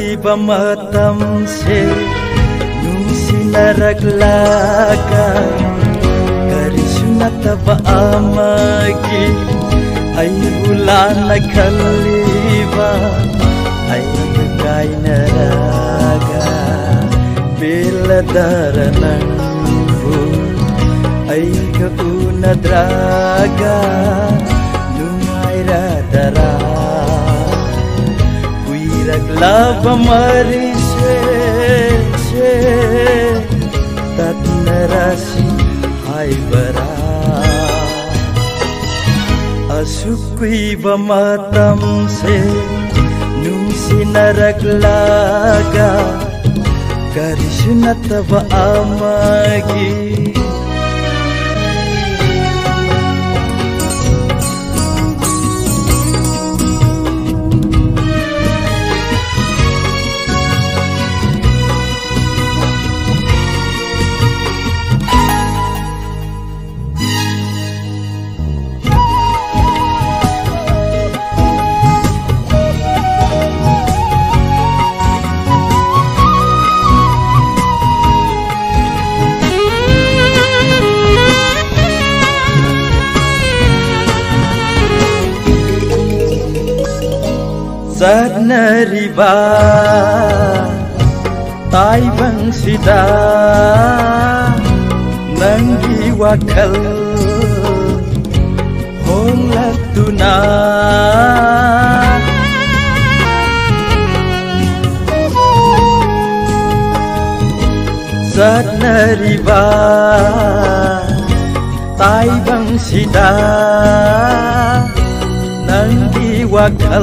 kuiba matamse nusinaraglaga karisunataba amagi ay ulan nagkaliba ay kagay naraga biladara ng ay kaunadraga nungay radara kuiraglaba marise tat narasi hay bara asukui ba matamse nung sinaraglaga karisunataba amagi Saat nariba tay bang sida nanggi wakal hong latuna saat nariba tay bang sida nanggi wakal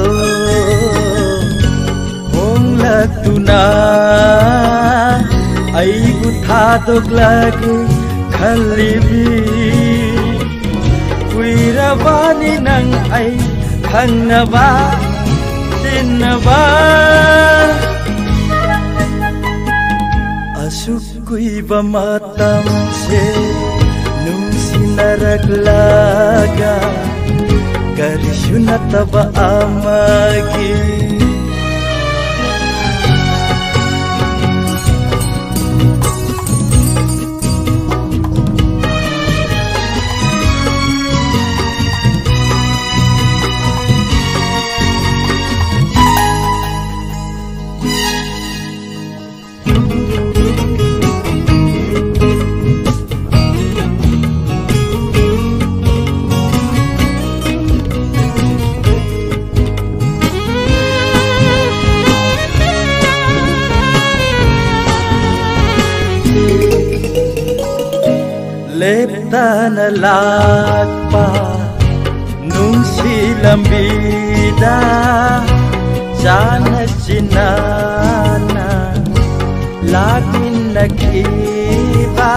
tuna ay butadog lagi kalibi kuirawani nang ay kangnaba tinaba asukui ba matamse nung sinaraglaga karisunataba amagi Lepta na lagpa nung silambida sana sinana laging nag-iba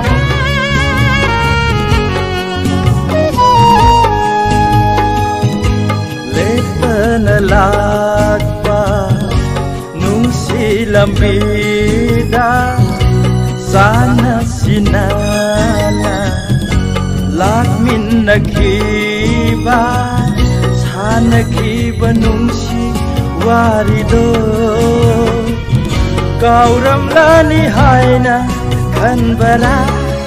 Lepta na lagpa nung silambida sana sinana lagmin naghiba sana kiba nung si warido kauramlani haina kanbara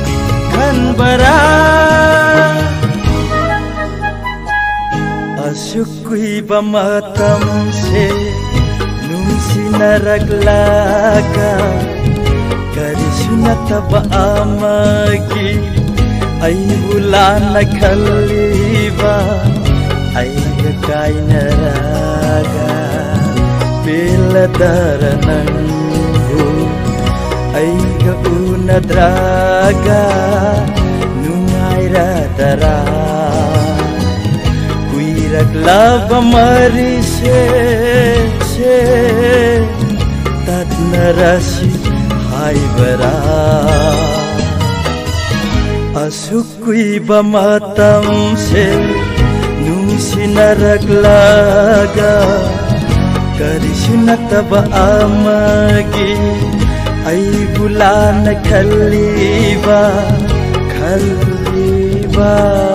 asukui ba matamse nung sinaraglaga karisunataba amagi ay bulan nagkaliba ay kagay naraga biladara ng ay kaunadraga nungay radara kuiraglaba marise tat narasi hay bara asukui ba matamse nung sinaraglaga karisunataba amagi ay bulan nagkaliba